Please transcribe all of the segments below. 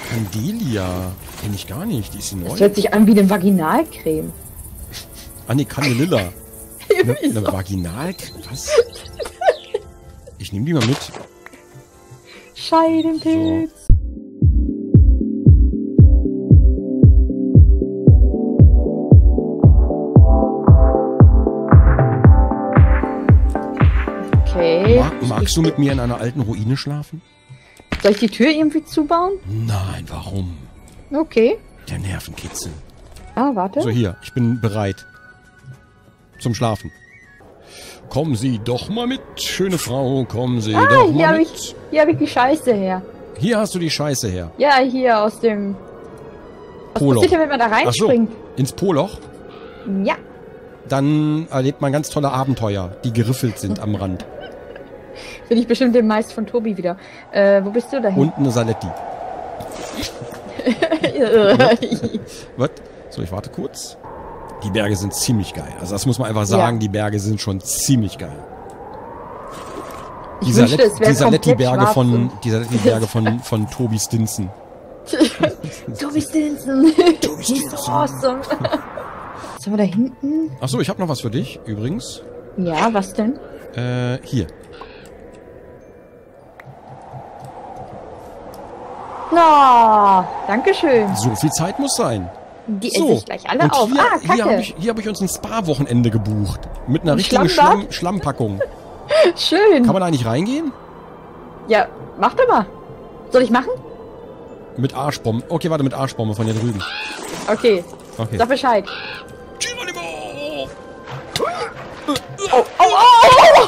Candelia. Kenn ich gar nicht. Die ist neu. Das hört sich an wie eine Vaginalcreme. Ah, nee, Candelilla. Eine Vaginalcreme? Was? Ich nehme die mal mit. Scheidenpilz. So. Okay. Magst du mit mir in einer alten Ruine schlafen? Soll ich die Tür irgendwie zubauen? Nein, warum? Okay. Der Nervenkitzel. Ah, warte. So, hier, ich bin bereit. Zum Schlafen. Kommen Sie doch mal mit, schöne Frau, kommen Sie doch mal mit. Hier habe ich die Scheiße her. Hier hast du die Scheiße her. Ja, hier aus dem... Was Poloch. passiert denn, wenn man da reinspringt? Ach so, ins Poloch? Ja. Dann erlebt man ganz tolle Abenteuer, die geriffelt sind am Rand. Finde ich bestimmt den Meist von Tobi wieder. Wo bist du dahin? Und eine Saletti. Was? So, ich warte kurz. Die Berge sind ziemlich geil. Also das muss man einfach sagen, Ja. die Berge sind schon ziemlich geil. Ich wünschte, es wäre Saletti-Berge komplett von Tobi Stinson. Tobi Stinson. Tobi He's so awesome. Was haben wir da hinten? Achso, ich habe noch was für dich, übrigens. Ja, was denn? Hier. Na, dankeschön. So viel Zeit muss sein. Die So. esse ich gleich alle Und auf. hier, Kacke. hier hab ich uns ein Spa-Wochenende gebucht. Mit einer Ein richtigen Schlammbad? Schlammpackung. Schön. Kann man da nicht reingehen? Ja, mach doch mal. Soll ich machen? Mit Arschbomben. Okay, warte, mit Arschbombe von hier drüben. Okay. Okay. Sag Bescheid. Geronimo! Oh, oh, oh, oh!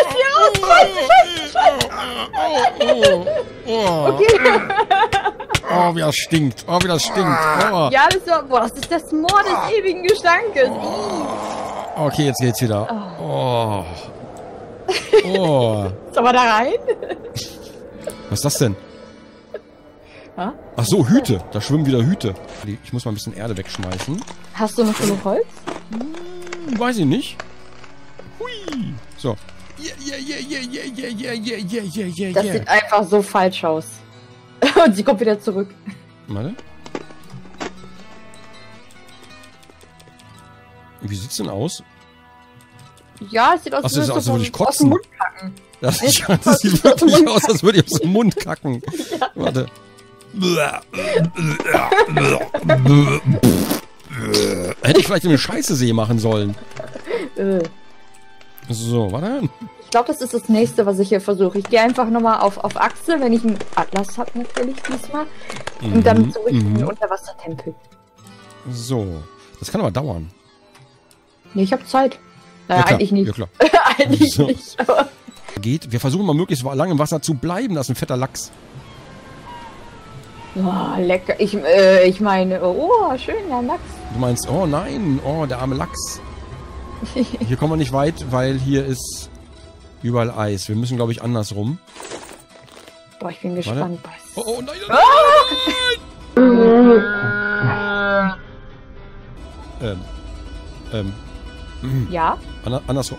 Okay. Oh, wie das stinkt. Oh, wie das stinkt. Oh. Ja, das war... Boah, das ist das Moor des ewigen Gestankes. Okay, jetzt geht's wieder. Oh. Oh. Sollen wir da rein? Was ist das denn? Ha? Ach so, Hüte. Da schwimmen wieder Hüte. Ich muss mal ein bisschen Erde wegschmeißen. Hast du noch genug Holz? Weiß ich nicht. Hui. So. Das sieht einfach so falsch aus. Und sie kommt wieder zurück. Warte. Wie sieht's denn aus? Ja, es sieht aus, Ach, das als würde ich aus dem kotzen. Mund kacken. Das sieht wirklich aus, als würde ich aus dem Mund kacken. Warte. Hätte ich vielleicht eine Scheiße-See machen sollen. So, warte. Ich glaube, das ist das nächste, was ich hier versuche. Ich gehe einfach nochmal auf Achse, wenn ich einen Atlas habe natürlich diesmal. Und dann zurück in den Unterwassertempel. So. Das kann aber dauern. Nee, ich habe Zeit. Naja, Ja, klar. eigentlich nicht. Ja, klar. Eigentlich So. nicht, aber... Geht. Wir versuchen mal möglichst lange im Wasser zu bleiben. Das ist ein fetter Lachs. Oh, lecker. Ich meine, oh, schön, ja, Lachs. Du meinst, oh nein, oh, der arme Lachs. Hier kommen wir nicht weit, weil hier ist überall Eis. Wir müssen, glaube ich, andersrum. Boah, ich bin gespannt. Oh, oh nein, nein, Ja? andersrum.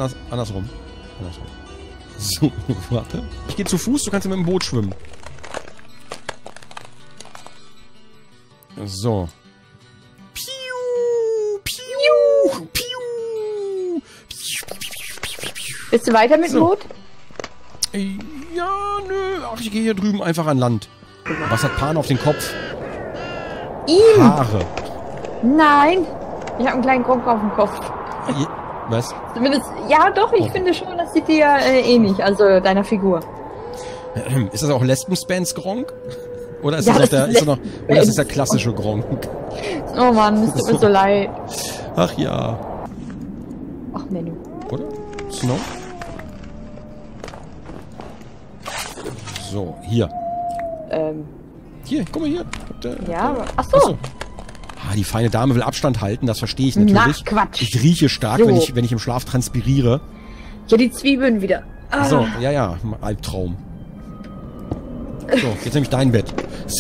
So, warte. Ich gehe zu Fuß, du kannst ja mit dem Boot schwimmen. So. Piu, piu, piu. Bist du weiter mit dem So. Boot? Ja, nö. Ach, ich gehe hier drüben einfach an Land. Was hat Pan auf den Kopf? Ihm! Haare. Nein! Ich habe einen kleinen Gronk auf dem Kopf. Was? Zumindest, ja doch, ich finde schon, das sieht dir ähnlich, also deiner Figur. Ist das auch Lesben-Spans Gronk? Oder ist Ja, das, das ist oder ist das der klassische Gronk? Oh Mann, es tut mir so leid. Ach ja. Ach Menno. Oder? Snow? So, hier. Hier, guck mal hier. Ja, achso. Achso. Ah, die feine Dame will Abstand halten, das verstehe ich natürlich. Na, Quatsch. Ich rieche stark, So. wenn ich im Schlaf transpiriere. Ja, die Zwiebeln wieder. Ah. So, ja, Albtraum. So, jetzt nehme ich dein Bett.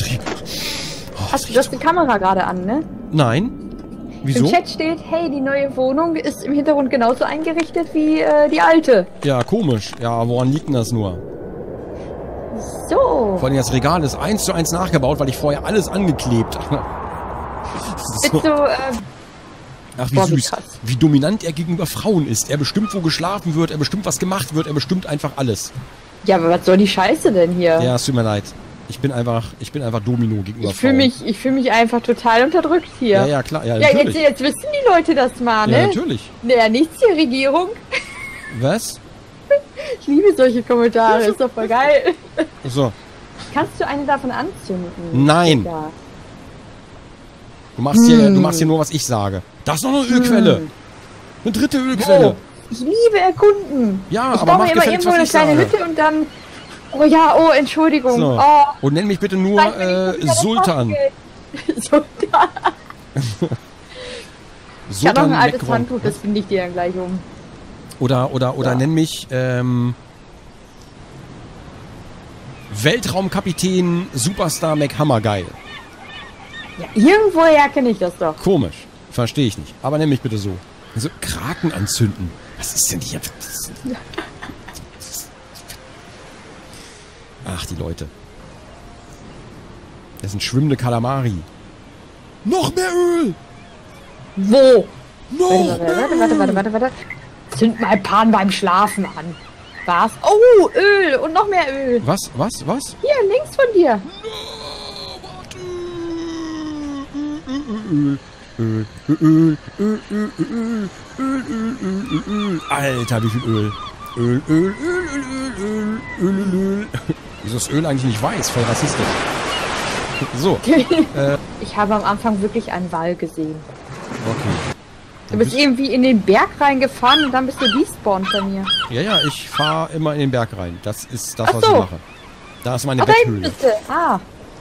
Du hast die Kamera gerade an, ne? Nein. Wieso? Im Chat steht, hey, die neue Wohnung ist im Hintergrund genauso eingerichtet wie die alte. Ja, komisch. Ja, woran liegt denn das nur? So. Oh. Vor allem das Regal ist 1:1 nachgebaut, weil ich vorher alles angeklebt habe. Bist du, Ach, wie boah, wie süß. krass. Wie dominant er gegenüber Frauen ist. Er bestimmt, wo geschlafen wird, er bestimmt, was gemacht wird, er bestimmt einfach alles. ja, aber was soll die Scheiße denn hier? Ja, es tut mir leid. Ich bin einfach Domino gegenüber Ich fühle Frauen. mich einfach total unterdrückt hier. Ja, ja, klar. Ja, Ja, natürlich. jetzt wissen die Leute das mal, Ja, ne? natürlich. Naja, nichts hier, Regierung. Was? Ich liebe solche Kommentare, ist doch voll geil. So. Kannst du eine davon anzünden? Nein. Ja. Du machst hier nur, was ich sage. Da ist noch eine Ölquelle. Eine dritte Ölquelle. Oh, ich liebe erkunden. Ja, ich aber baue mach mir immer gefälligst, irgendwo was eine ich kleine sage. Hütte und dann... Oh ja, oh, Entschuldigung. So. Oh, Und nenn mich bitte nur zeig mir nicht, wo Sultan. das Sultan. Ich habe noch ein altes Necron. Handtuch, das finde ich dir dann gleich um. Oder Ja. nenn mich Weltraumkapitän Superstar McHammergeil. Ja, irgendwoher kenne ich das doch. Komisch. Verstehe ich nicht. Aber nenn mich bitte so. Also Kraken anzünden. Was ist denn hier? Ach, die Leute. Das sind schwimmende Kalamari. Noch mehr Öl! Wo? Noch mehr Öl! Warte. Zünd mal Pan beim Schlafen an. Was? Oh, Öl und noch mehr Öl. Was? Hier, links von dir. Alter, wie viel Öl. Öl. Wieso ist Öl eigentlich nicht weiß? Voll rassistisch. So, Ich habe am Anfang wirklich einen Wal gesehen. okay. Du bist irgendwie in den Berg reingefahren und dann bist du despawned bei mir. Ja, ich fahre immer in den Berg rein. Das ist das, Ach was ich so. mache. Da ist meine Ach, da hinten Betthöhle. bist du. Ah.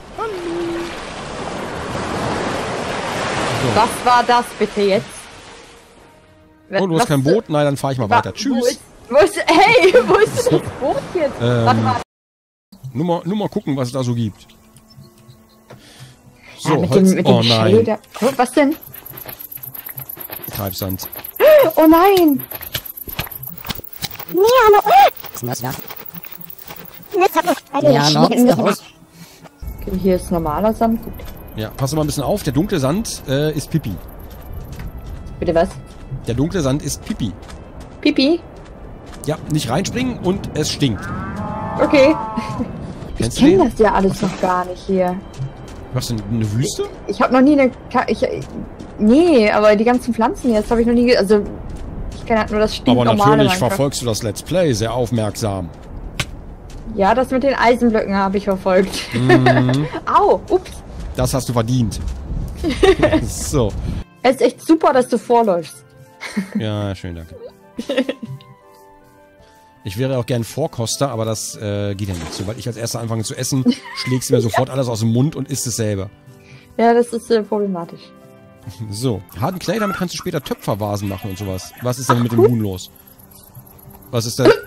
Was war das bitte jetzt? Oh, du hast kein Boot? Nein, dann fahre ich mal weiter. Tschüss. Wo ist das Boot jetzt? Warte mal. Nur mal gucken, was es da so gibt. So, Ja, mit Holz. dem Oh Shell nein, da. Oh, was denn? Treibsand. Oh nein! Okay, hier ist normaler Sand. Gut. Ja, pass mal ein bisschen auf. Der dunkle Sand ist Pipi. Bitte was? Der dunkle Sand ist Pipi. Pipi? Ja, nicht reinspringen und es stinkt. Okay. Ich Kennst du kenne den? das ja alles noch gar nicht hier. Was denn, eine Wüste? Ich habe noch nie eine... Nee, aber die ganzen Pflanzen hier, das habe ich noch nie... Also, ich kenne halt nur das Aber stinknormale natürlich Minecraft. verfolgst du das Let's Play sehr aufmerksam. Ja, das mit den Eisenblöcken habe ich verfolgt. Au, ups. Das hast du verdient. So. Es ist echt super, dass du vorläufst. Ja, schön, danke. Ich wäre auch gern Vorkoster, aber das geht ja nicht. Sobald ich als Erster anfange zu essen, schlägst du mir sofort alles aus dem Mund und isst es selber. Ja, das ist problematisch. So. Harten Clay, damit kannst du später Töpfervasen machen und sowas. Was ist denn mit dem Huhn los? Was ist denn...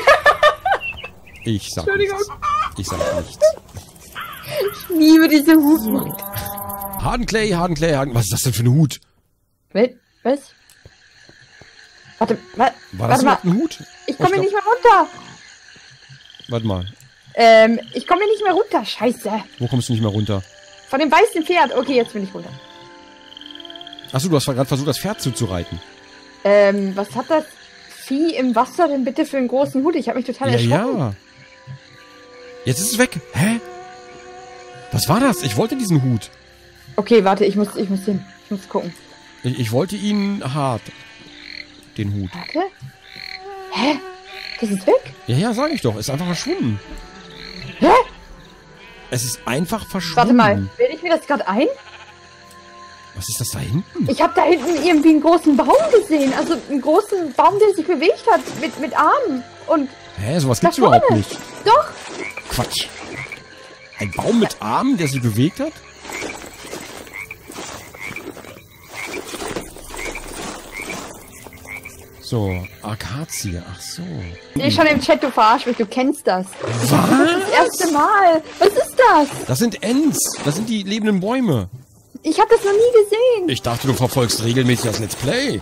Ich sag nichts. Ich sag nichts. Ich liebe diese Hufen. Harten Clay. Was ist das denn für ein Hut? Was? Warte, War das warte mal. überhaupt ein Hut? Ich komme Oh, hier nicht mehr runter. Warte mal. Ich komme hier nicht mehr runter. Scheiße. Wo kommst du nicht mehr runter? Von dem weißen Pferd. Okay, jetzt bin ich runter. Achso, du hast gerade versucht, das Pferd zuzureiten. Was hat das Vieh im Wasser denn bitte für einen großen Hut? Ich habe mich total erschrocken. Ja. Jetzt ist es weg. Hä? Was war das? Ich wollte diesen Hut. Okay, warte, ich muss hin. Ich muss gucken. Ich wollte ihn hart. Den Hut. Warte. Hä? Das ist weg? Ja, sag ich doch. Ist einfach verschwunden. Hä? Es ist einfach verschwunden. Warte mal, bilde ich mir das gerade ein? Was ist das da hinten? Ich habe da hinten irgendwie einen großen Baum gesehen. Also einen großen Baum, der sich bewegt hat. Mit Armen. Und Hä, sowas gibt's da vorne. überhaupt nicht. Doch. Quatsch. Ein Baum mit Armen, der sich bewegt hat? So, Akazie, ach so. Ich sehe schon im Chat, du verarsch mich, du kennst das. Was? Das erste Mal. Was ist das? Das sind Ents. Das sind die lebenden Bäume. Ich habe das noch nie gesehen. Ich dachte, du verfolgst regelmäßig das Let's Play.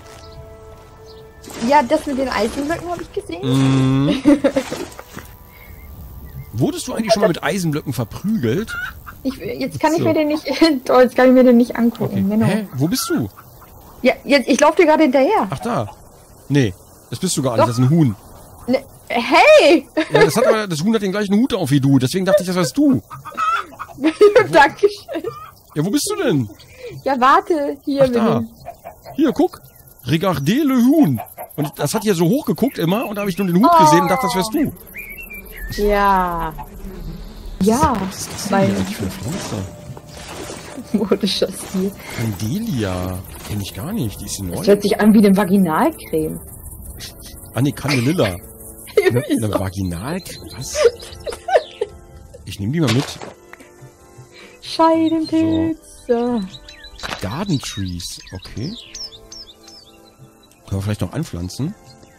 Ja, das mit den Eisenblöcken habe ich gesehen. Mhm. Wurdest du eigentlich schon mal mit Eisenblöcken verprügelt? Jetzt kann ich mir den nicht... Toll, jetzt kann ich mir den nicht angucken. Okay. Genau. Hä? Wo bist du? Ja, jetzt, ich laufe dir gerade hinterher. Ach, da. Nee, das bist du gar nicht. Das ist ein Huhn. Ne, hey! Ja, das Huhn hat den gleichen Hut auf wie du. Deswegen dachte ich, das warst du. Dankeschön. Ja, wo bist du denn? Ja, warte. Hier Ach, da. bin Hier, guck. Regardez le Huhn. Und das hat hier so hoch geguckt immer. Und da habe ich nur den Hut gesehen und dachte, das wärst du. ich. Ja. Ja. Was ist das denn Weil hier eigentlich für eine Pflanze? modischer Stil. Candelia. Kenn ich gar nicht. Die ist neu. Das hört sich an wie eine Vaginalcreme. Ah, nee, Candelilla. Eine Vaginalcreme? Was? Ich nehme die mal mit. Scheidenpilze. Garden Trees. Okay. Können wir vielleicht noch anpflanzen?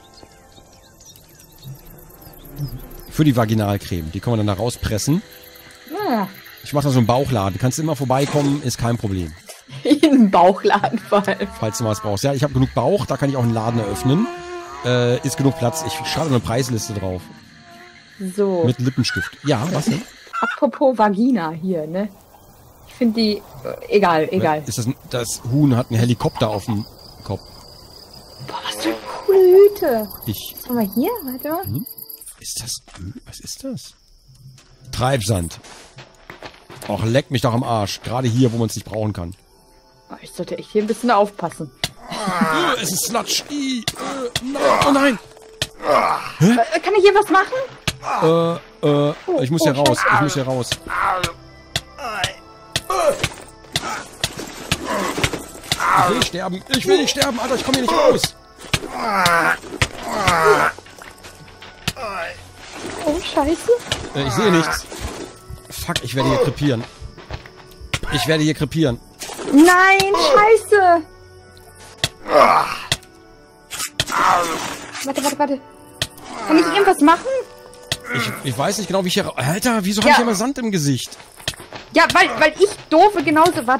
Für die Vaginalcreme. Die können wir dann da rauspressen. Ja. Ich mache da so einen Bauchladen. Kannst immer vorbeikommen, ist kein Problem. In den Bauchladen fallen. Falls du was brauchst. Ja, ich habe genug Bauch, da kann ich auch einen Laden eröffnen. Ist genug Platz. Ich schreibe eine Preisliste drauf. So. Mit Lippenstift. Ja, was denn? Apropos Vagina hier, ne? Ich finde die... Egal. Ist das Huhn hat einen Helikopter auf dem Kopf. Boah, was für eine coole Hüte. Was haben wir hier? Warte mal. Ist das Öl? Was ist das? Treibsand. Och, leck mich doch am Arsch. Gerade hier, wo man es nicht brauchen kann. Oh, ich sollte echt hier ein bisschen aufpassen. Es ist Sludge. Nein. Oh nein. Kann ich hier was machen? Ich muss hier raus. Ich muss hier raus. Ich will sterben. Ich will nicht sterben, Alter. Ich komme hier nicht raus. Oh, scheiße. Ich sehe nichts. Fuck, ich werde hier krepieren. Ich werde hier krepieren. Nein, scheiße. Warte. Kann ich irgendwas machen? Ich weiß nicht genau, wie ich hier... Alter, wieso habe ich immer Sand im Gesicht? Ja, weil ich doofe genauso... Warte.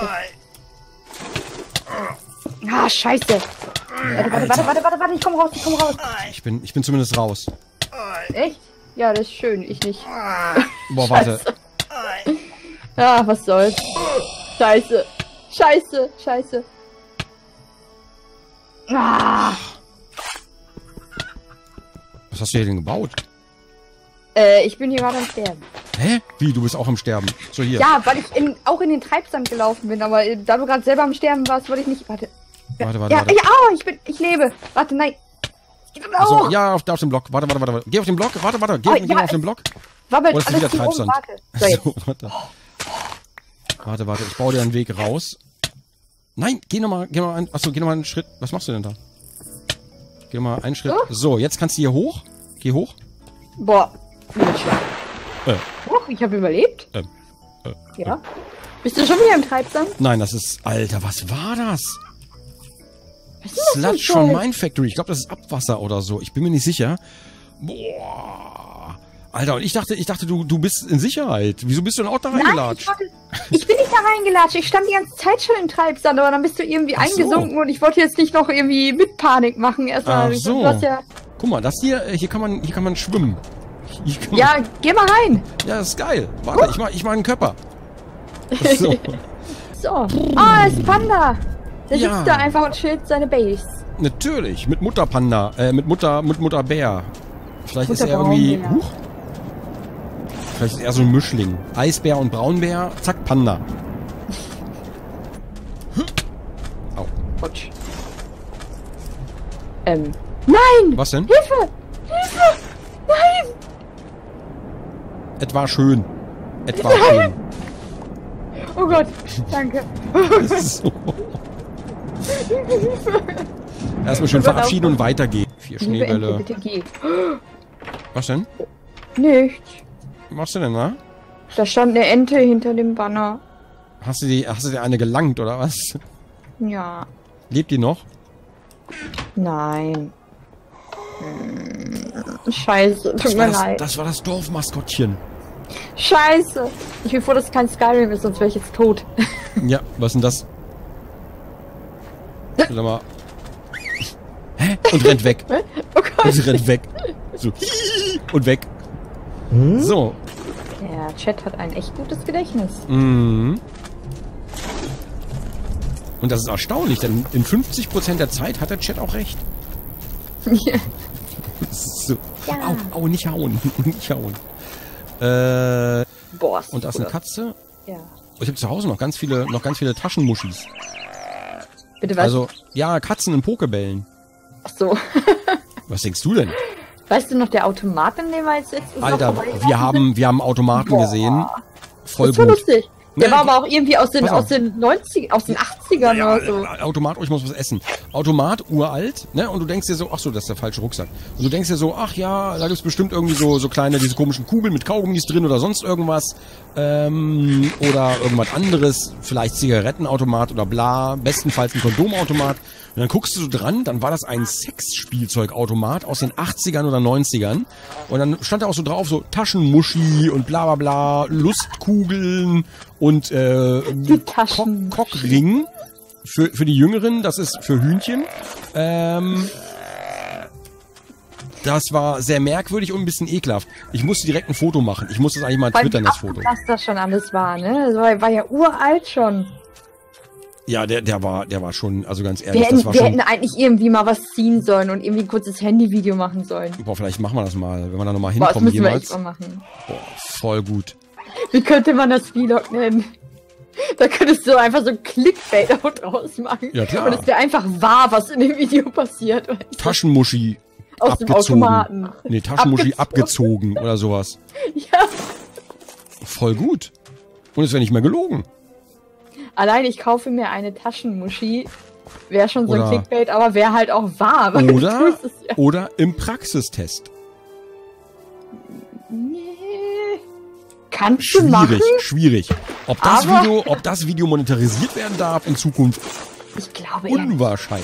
Ah, scheiße. Warte, ich komm raus. Ich bin zumindest raus. Echt? Ja, das ist schön, ich nicht. Boah, warte. Ja, was soll's. Scheiße. Ah. Was hast du hier denn gebaut? Ich bin hier gerade am Sterben. Hä? Wie, du bist auch am Sterben? So, hier. Ja, weil ich auch in den Treibsand gelaufen bin, aber da du gerade selber am Sterben warst, wollte ich nicht... Warte. Warte. Ich lebe. Warte, nein. Ich bin auch. So, ja, auf dem Block. Warte. Geh auf den Block. Warte. Geh mal auf den Block. Wabbelt Oder ist alles wieder hier Treibsand? warte. So, jetzt. Warte. Ich baue dir einen Weg raus. Nein, geh nochmal einen Schritt. Was machst du denn da? Geh nochmal einen Schritt. So, jetzt kannst du hier hoch. Geh hoch. Boah. Ich habe überlebt. Ja. Bist du schon wieder im Treibsand? Nein, das ist... Alter, was war das? Was ist das für ein Sludge von Zeug? Mine Factory. Ich glaube, das ist Abwasser oder so. Ich bin mir nicht sicher. Boah. Alter, und ich dachte, du bist in Sicherheit. Wieso bist du denn auch da reingelatscht? Ich bin nicht da reingelatscht. Ich stand die ganze Zeit schon im Treibsand, aber dann bist du irgendwie eingesunken und ich wollte jetzt nicht noch irgendwie mit Panik machen. Erstmal. Ach so. Du hast ja... Guck mal, das hier kann man schwimmen. Hier kann man, Ja, geh mal rein. ja, das ist geil. Warte, ich mach einen Körper. So. So. Ah, das ist ein Panda. Der Ja. sitzt da einfach und chillt seine Base. Natürlich, mit Mutterpanda, mit Mutterbär. Vielleicht ist er irgendwie... Mutterbraunbär. Huch. Vielleicht ist er so ein Mischling. Eisbär und Braunbär, zack, Panda. Au. Quatsch. Nein! Was denn? Hilfe! Nein! Etwa schön. Schön. Oh Gott, danke. So. Erstmal schön verabschieden und weitergehen. 4 Liebe Ente, Schneebälle. bitte geh. Was denn? Nichts. Was machst du denn da? Da stand eine Ente hinter dem Banner. Hast du dir eine gelangt, oder was? Ja. Lebt die noch? Nein. Scheiße, tut mir leid. Das war das Dorfmaskottchen. Scheiße. Ich bin froh, dass es kein Skyrim ist, sonst wäre ich jetzt tot. Ja, was ist denn das? Sag mal. Hä? Und rennt weg. Oh Gott. Und sie rennt weg. So. Und weg. So. Der Chat hat ein echt gutes Gedächtnis. Mhm. Und das ist erstaunlich, denn in 50% der Zeit hat der Chat auch recht. So. Ja. Au, nicht hauen. Nicht hauen. Boah, Und da ist eine Katze. Ja. Ich habe zu Hause noch ganz viele Taschenmuschis. Bitte was? Also, ja, Katzen in Pokebällen. Ach so. Was denkst du denn? Weißt du noch, der Automat, in dem wir jetzt letztens Alter, noch vorbei wir haben Automaten gesehen. Voll das war gut. lustig. Der Nee, war aber auch irgendwie aus den pass auf. 80ern Ja, oder so. Automat, ich muss was essen. Automat, uralt, ne? Und du denkst dir so, ach so, das ist der falsche Rucksack. Und du denkst dir so, ach ja, da gibt's bestimmt irgendwie so kleine, diese komischen Kugeln mit Kaugummis drin oder sonst irgendwas. Oder irgendwas anderes. Vielleicht Zigarettenautomat oder bla. Bestenfalls ein Kondomautomat. Und dann guckst du so dran, dann war das ein Sexspielzeugautomat aus den 80ern oder 90ern. Und dann stand da auch so drauf, so Taschenmuschi und bla bla bla, Lustkugeln und Cockring für die Jüngeren, das ist für Hühnchen. Das war sehr merkwürdig und ein bisschen ekelhaft. Ich musste direkt ein Foto machen. Ich musste das eigentlich mal twittern, das Foto. Was das schon alles war, ne? Das war ja uralt schon. Ja, der war schon, also ganz ehrlich, Wir hätten, das war wir schon... hätten eigentlich irgendwie mal was ziehen sollen und irgendwie ein kurzes Handyvideo machen sollen. Boah, vielleicht machen wir das mal, wenn wir da nochmal Boah, das hinkommen müssen wir echt jemals. mal machen. Boah, voll gut. Wie könnte man das Vlog nennen? Da könntest du einfach so ein Clickbait auch draus machen. Ja, klar. Und es wäre einfach wahr, was in dem Video passiert. Weißt du? Taschenmuschi Aus dem abgezogen. Automaten. Nee, Taschenmuschi abgezogen oder sowas. Ja. Voll gut. Und es wäre nicht mehr gelogen. Allein ich kaufe mir eine Taschenmuschi. Wäre schon so ein Oder- Clickbait, aber wäre halt auch wahr. weil du tust es ja. Oder im Praxistest. Nee. Kannst du machen? Schwierig. Ob das Video monetarisiert werden darf in Zukunft, Ich glaube eher nicht. unwahrscheinlich.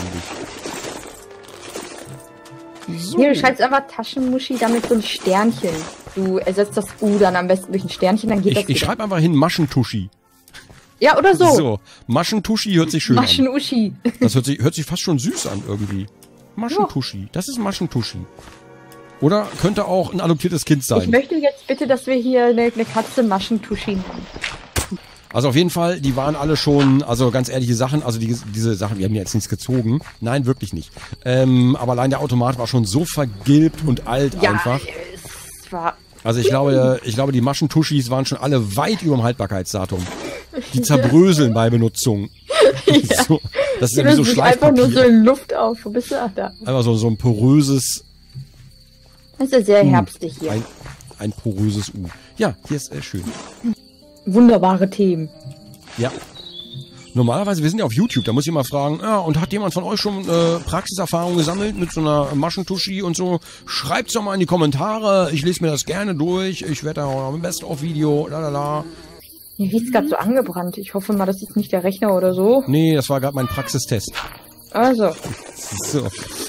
So. Hier, du schreibst einfach Taschenmuschi, damit so ein Sternchen. Du ersetzt das U dann am besten durch ein Sternchen, dann geht das Ich wieder. schreibe einfach hin Maschentuschi. Ja, oder so. So, Maschentuschi hört sich schön an. Maschenuschi. Das hört sich fast schon süß an irgendwie. Maschentuschi. Das ist Maschentuschi. Oder könnte auch ein adoptiertes Kind Ich sein. möchte jetzt bitte, dass wir hier eine Katze Maschentuschi nennen. Also auf jeden Fall, die waren alle schon, also ganz ehrliche Sachen, also diese Sachen, wir haben ja jetzt nichts gezogen. Nein, wirklich nicht. Aber allein der Automat war schon so vergilbt und alt Ja, einfach. es war... Also ich glaube, die Maschentuschis waren schon alle weit über dem Haltbarkeitsdatum. Die zerbröseln bei Benutzung. Ja. So, das ist Die ja wie so lösen sich einfach nur so Schleifpapier. in Luft auf. Wo bist du? Ach, da. Einfach so ein poröses, Das ist ja sehr herbstig hier. ein poröses U. Ja, hier ist schön. Wunderbare Themen. Ja. Normalerweise, wir sind ja auf YouTube, da muss ich mal fragen, ja, und hat jemand von euch schon Praxiserfahrung gesammelt mit so einer Maschentuschi und so? Schreibt's doch mal in die Kommentare, ich lese mir das gerne durch, ich werde da auch noch ein Best-of-Video, lalala. Hier riecht's gerade so angebrannt. Ich hoffe mal, das ist nicht der Rechner oder so. Nee, das war gerade mein Praxistest. Also. So.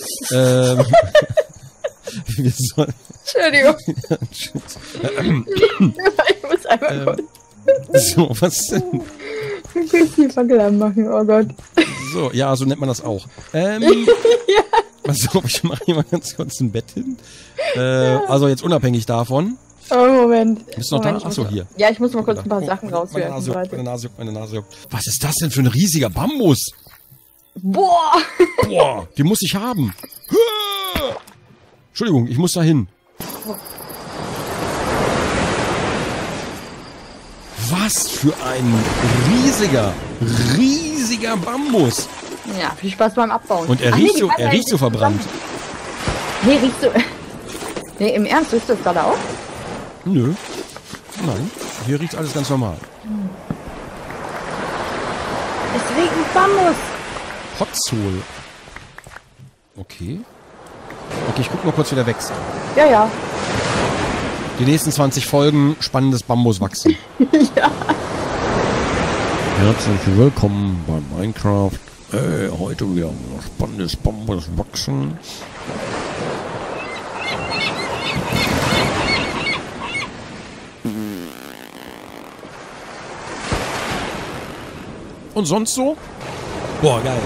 Wir sollen... Entschuldigung. Ich muss einmal kurz So, was denn? ein bisschen Fackel machen. Oh Gott. So, ja, so nennt man das auch. Also, ich mache hier mal ganz kurz ein Bett hin. Also jetzt unabhängig davon. Oh, Moment. Bist du noch Moment, da? Achso, hier. Ja, ich muss mal kurz ein paar Oh, Sachen Meine rauswerfen. Nase juckt, Warte. meine Nase juckt, meine Nase juckt. Was ist das denn für ein riesiger Bambus? Boah! Boah, den muss ich haben. Entschuldigung, ich muss da hin. Was für ein riesiger Bambus. Ja, viel Spaß beim Abbauen. Und er Ach, riecht die so, bleiben er riecht so verbrannt. Nee, riecht so... Nee, im Ernst, riechst du das gerade auch? Nö. Nein, hier riecht alles ganz normal. Es riecht Bambus. Hotzol. Okay. Okay, ich guck mal kurz, wie der wächst. Ja, ja. Die nächsten 20 Folgen spannendes Bambuswachsen. Ja. Herzlich willkommen bei Minecraft. Heute wieder spannendes Bambuswachsen. Und sonst so? Boah, geil.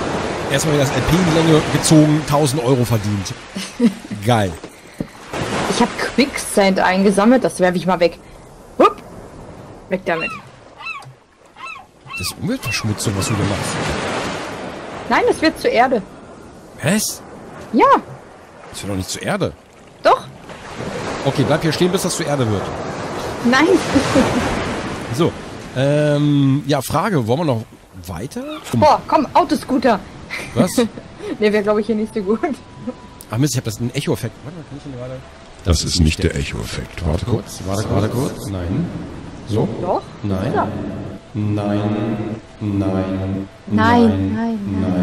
Erstmal das LP in die Länge gezogen, 1000 Euro verdient. Geil. Ich habe Quicksand eingesammelt, das werfe ich mal weg. Hup. Weg damit. Das ist Umweltverschmutzung, was du da machst. Nein, das wird zur Erde. Was? Ja, Das wird doch nicht zur Erde. doch. Okay, bleib hier stehen, bis das zur Erde wird. Nein. So, ja, Frage, wollen wir noch weiter? Boah, komm, Autoscooter. Was? Der wäre, glaube ich, hier nicht so gut. Ach Mist, ich habe das einen Echo-Effekt. Warte mal, kann ich den gerade... Das ist nicht der Echo-Effekt. Warte kurz, warte kurz. Nein. So? Doch? Nein. Ja. Nein. Nein. Nein.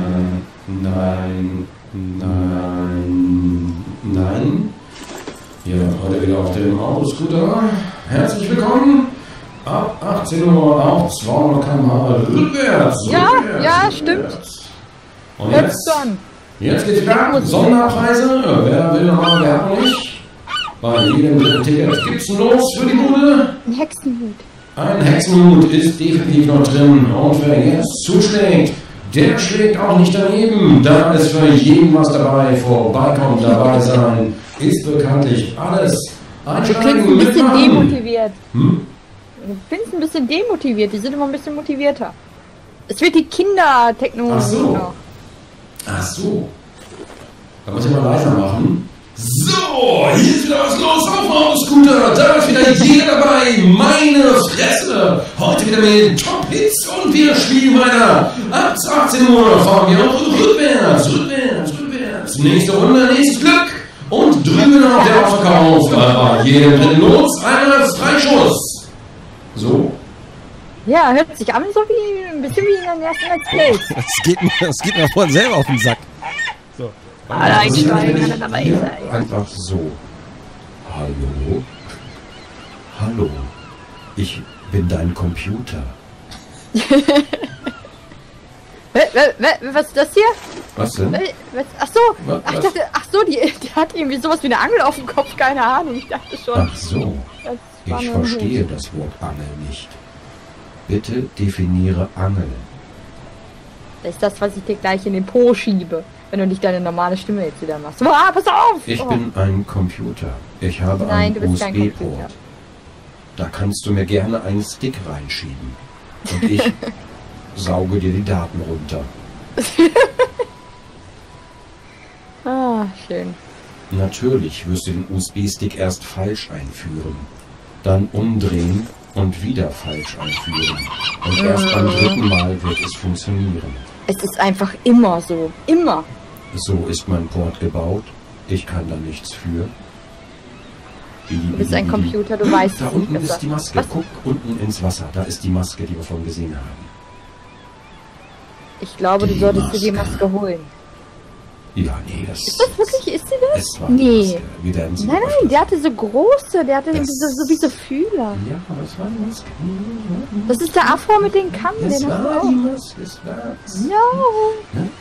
Nein. Hier, heute wieder auf dem Autoscooter. Herzlich willkommen. Ab 18 Uhr auf 200 km/h rückwärts. Ja, rückwärts, ja, stimmt. Und Hörst du an? jetzt geht's wieder. Sonderpreise. Wer will noch, wer hat noch nicht. Bei jedem dritten Ticket gibt's einen Los für die Bude. Ein Hexenhut. Ein Hexenhut ist definitiv noch drin. Und wer jetzt zuschlägt, der schlägt auch nicht daneben. Da ist für jeden was dabei. Vorbeikommen, dabei sein, ist bekanntlich alles. Du Einsteigen, klingst ein bisschen mitmachen. demotiviert. Du klingst ein bisschen demotiviert. Die sind immer ein bisschen motivierter. Es wird die Kindertechnologie Ach so. noch. Ach so. Da muss ich mal leiser machen. So, hier ist wieder was los auf dem Autoscooter. Da ist wieder jeder dabei. Meine Fresse. Heute wieder mit Top-Hits und wir spielen weiter. Ab 18 Uhr fahren wir auch rückwärts. Nächste Runde, nächstes Glück. Und drüben auf der Ausverkauf. Bei jedem dritten Los, 3 Schuss. So. Ja, hört sich an so wie ein bisschen wie in den ersten Let's Plays. Das geht mir vorhin selber auf den Sack. So. Alle einsteigen, alle dabei sein. Einfach so. Hallo? Hallo. Ich bin dein Computer. Was ist das hier? Was denn? Ach so, Was? ich dachte, die hat irgendwie sowas wie eine Angel auf dem Kopf, keine Ahnung. Ich dachte schon. Ach so. Das war Ich nur ein verstehe Hut. das Wort Angel nicht. Bitte definiere Angel. Das ist das, was ich dir gleich in den Po schiebe, wenn du nicht deine normale Stimme jetzt wieder machst. Ah, pass auf! Ich bin ein Computer. Ich habe Nein, du einen bist kein Computer. USB-Port. Da kannst du mir gerne einen Stick reinschieben. Und ich sauge dir die Daten runter. Ah, schön. Natürlich wirst du den USB-Stick erst falsch einführen, dann umdrehen und wieder falsch einführen. Und erst beim dritten Mal wird es funktionieren. Es ist einfach immer so. Immer. So ist mein Port gebaut. Ich kann da nichts für. Du bist ein Computer, du weißt Da es unten nicht ist besser. die Maske. Was? Guck unten ins Wasser. Da ist die Maske, die wir vorhin gesehen haben. Ich glaube, du Die solltest dir die Maske. Maske holen. Ja, nee, das Ist das wirklich, ist sie das? Es war die Nee. Maske. Wir werden sie Nein, öffnen. der hatte so große, der hatte Das- so wie so Fühler. Ja, aber es war die Maske. Das ist der Afro mit den Kamm, Es den hast du war auch. die Maske. Es war's. Ja. Ne?